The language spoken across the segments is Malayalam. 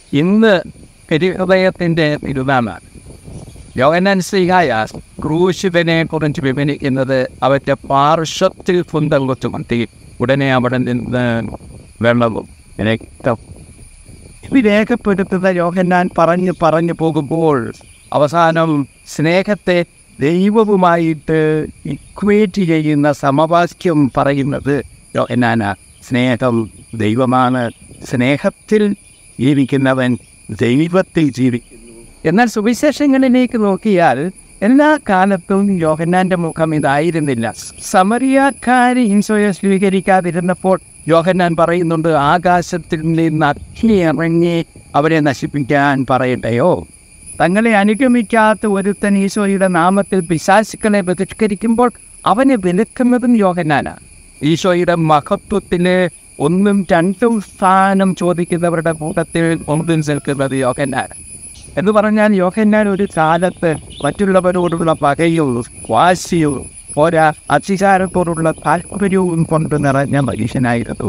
ഇന്ന് തിരുഹൃദയത്തിൻ്റെ തിരുനാളാണ്. യോഹന്നാൻ ശ്ലീഹായ ക്രൂശിതനെ കുറിച്ച് വിവരിക്കുന്നത് അവൻ്റെ പാർശ്വത്തിൽ കുന്തം കൊച്ചുമത്തി ഉടനെ അവിടെ നിന്ന് വെള്ളവും രക്തം ഇത് രേഖപ്പെടുത്തുന്ന യോഹന്നാൻ പറഞ്ഞു പോകുമ്പോൾ അവസാനം സ്നേഹത്തെ ദൈവവുമായിട്ട് ഇക്വേറ്റ് ചെയ്യുന്ന സമവാക്യം പറയുന്നത് യോഹന്നാനാണ്. സ്നേഹം ദൈവമാണ്, സ്നേഹത്തിൽ ജീവിക്കുന്നവൻ ദൈവത്തിൽ ജീവിക്കുന്നു. എന്നാൽ സുവിശേഷങ്ങളിലേക്ക് നോക്കിയാൽ എല്ലാ കാലത്തും യോഹന്നാൻ്റെ മുഖം ഇതായിരുന്നില്ല. സമറിയാക്കാർ ഈശോയെ സ്വീകരിക്കാതിരുന്നപ്പോൾ യോഹന്നാൻ പറയുന്നുണ്ട്, ആകാശത്തിൽ നിന്ന് അഗ്നി ഇറങ്ങി അവരെ നശിപ്പിക്കാൻ പറയട്ടെയോ. തങ്ങളെ അനുഗമിക്കാത്ത ഒരുത്തൻ ഈശോയുടെ നാമത്തിൽ പിശാചുക്കളെ ബഹിഷ്കരിക്കുമ്പോൾ അവനെ വിലക്കുന്നതും യോഹന്നാനാണ്. ഈശോയുടെ മഹത്വത്തിന് 1ഉം 2ഉം സ്ഥാനം ചോദിക്കുന്നവരുടെ കൂട്ടത്തിൽ ഒന്നും നിൽക്കുന്നത് യോഹന്നാൻ എന്ന് പറഞ്ഞാൽ യോഹന്നാൻ ഒരു കാലത്ത് മറ്റുള്ളവരോടുള്ള പകയും വാശിയും അധികാരത്തോടുള്ള താല്പര്യവും കൊണ്ട് നിറഞ്ഞ മനുഷ്യനായിരുന്നു.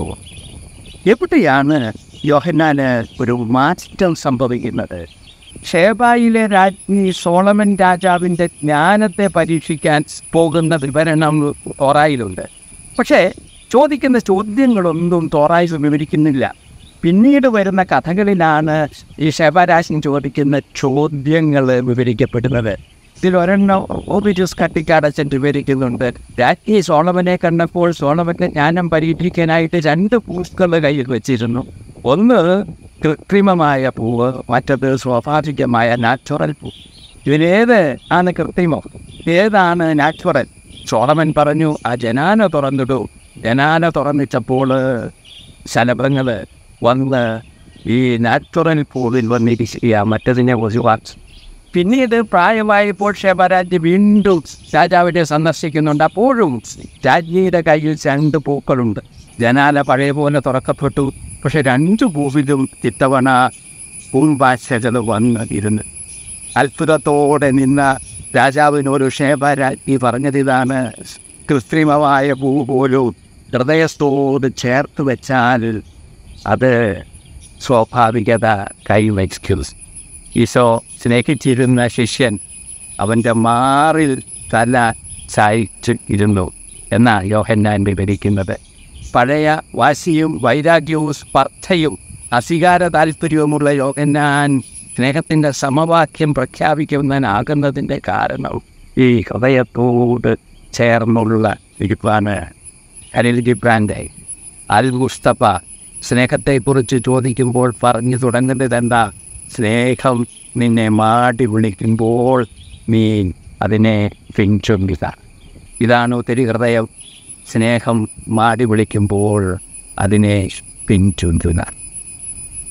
എവിടെയാണ് യോഹന്നാന് ഒരു മാറ്റം സംഭവിക്കുന്നത്? ഷേബായിലെ രാജ്ഞി സോളമൻ രാജാവിൻ്റെ ജ്ഞാനത്തെ പരീക്ഷിക്കാൻ പോകുന്ന വിവരണം തോറായിലുണ്ട്. പക്ഷേ ചോദിക്കുന്ന ചോദ്യങ്ങളൊന്നും തോറായി വിവരിക്കുന്നില്ല. പിന്നീട് വരുന്ന കഥകളിലാണ് ഈ ഷേബാരാജ്ഞി ചോദിക്കുന്ന ചോദ്യങ്ങൾ വിവരിക്കപ്പെടുന്നത്. ഇതിലൊരെണ്ണം ഓബിജസ് കട്ടിക്കാടച്ചൻ വിവരിക്കുന്നുണ്ട്. രാജ്ഞി സോളമനെ കണ്ടപ്പോൾ സോളമൻ്റെ ജ്ഞാനം പരീക്ഷിക്കാനായിട്ട് 2 പൂക്കൾ കയ്യിൽ വെച്ചിരുന്നു. ഒന്ന് കൃത്രിമമായ പൂവ്, മറ്റത് സ്വാഭാവികമായ നാച്ചുറൽ പൂ. ഇതിലേത് ആണ് കൃത്രിമം, ഏതാണ് നാച്ചുറൽ? സോളമൻ പറഞ്ഞു, ആ ജനാന തുറന്നിടൂ. ജനാന തുറന്നിട്ടപ്പോൾ ശലഭങ്ങൾ വന്ന് ഈ നാച്ചുറൽ പൂവിൽ വന്നിരിക്കുക, മറ്റതിനെ ഒഴിവാക്കി. പിന്നീട് പ്രായമായപ്പോൾ ഷേബാരാജ്ഞി വീണ്ടും രാജാവിനെ സന്ദർശിക്കുന്നുണ്ട്. അപ്പോഴും രാജ്ഞിയുടെ കയ്യിൽ 2 പൂക്കളുണ്ട്. ജനാല പഴയ പോലെ തുറക്കപ്പെട്ടു. പക്ഷെ 2 പൂവിലും ഇത്തവണ പൂമ്പാശകൾ വന്നിരുന്നു. അത്ഭുതത്തോടെ നിന്ന രാജാവിനോട് ഷേബാരാജ്ഞി പറഞ്ഞതിതാണ്, കൃത്രിമമായ പൂ പോലും ഹൃദയത്തോട് ചേർത്ത് വെച്ചാൽ അത് സ്വാഭാവികത കൈവയ്ക്കും. ഈശോ സ്നേഹിച്ചിരുന്ന ശിഷ്യൻ അവൻ്റെ മാറിൽ തല ചായ്ച്ച് ഇരുന്നു എന്നാണ് യോഹന്നാൻ വിവരിക്കുന്നത്. പഴയ വാശിയും വൈരാഗ്യവും സ്പർദ്ധയും അധികാര താല്പര്യവുമുള്ള യോഹന്നാൻ സ്നേഹത്തിൻ്റെ സമവാക്യം പ്രഖ്യാപിക്കുന്നതിനാകുന്നതിൻ്റെ കാരണം ഈ ഹൃദയത്തോട് ചേർന്നുള്ള ഇരിപ്പാണ്. ഖലീൽ ജിബ്രാൻ്റെ അൽ മുസ്തഫ സ്നേഹത്തെക്കുറിച്ച് ചോദിക്കുമ്പോൾ പറഞ്ഞു തുടങ്ങുന്നത് എന്താ? സ്നേഹം നിന്നെ മാടി വിളിക്കുമ്പോൾ നീ അതിനെ പിൻചൊല്ലുക. ഇതാണ് തിരുഹൃദയം. സ്നേഹം മാടി വിളിക്കുമ്പോൾ അതിനെ പിൻചൊല്ലുക.